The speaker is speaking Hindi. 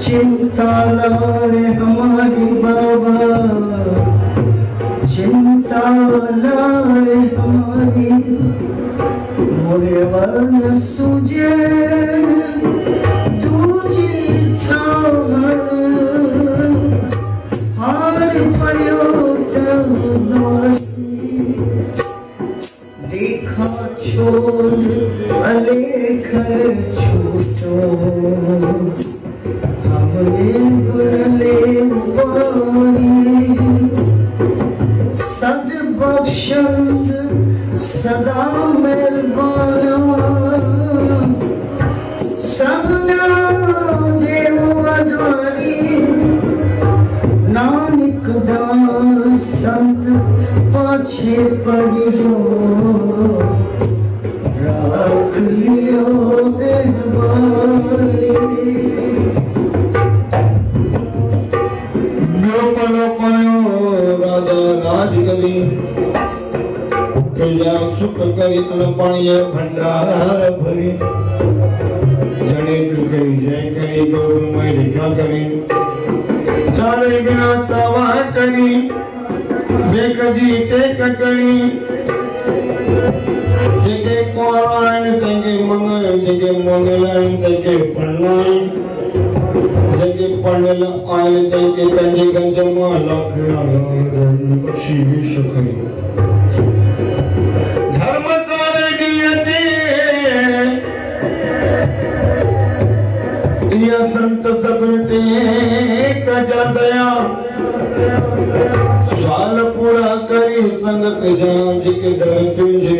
चिंता लाए हमारी बाबा, चिंता लाए हमारी, मोरे वर्ण सूझे दूजी ठाहर, हार पड़ियो देखा छोड़ अलेख छूटो, हमने गुरले वाणी सद बख्शंद सदा मेहरबाना, सबना देव अजानी नानक दास संत पाछे पड़ियो, राख लियो देहबारी। राजा राज करी प्रजा सुख करी तन पाणी भंडार भरी, जड़े करी जय करी गौर मैं लिखा करी, चाले बिना चावा करी बेकदी टेक करी, जेके कोरान तेके मंगल जेके मंगलाइन तेके पढ़नाइन, जेके पढ़ल आए तेके तेके गंज मां लख आलन खुशी सुखी, धर्म तारे गियते या संत सबते कजा दया, साल पूरा करी संगत जान जिके दर तुझे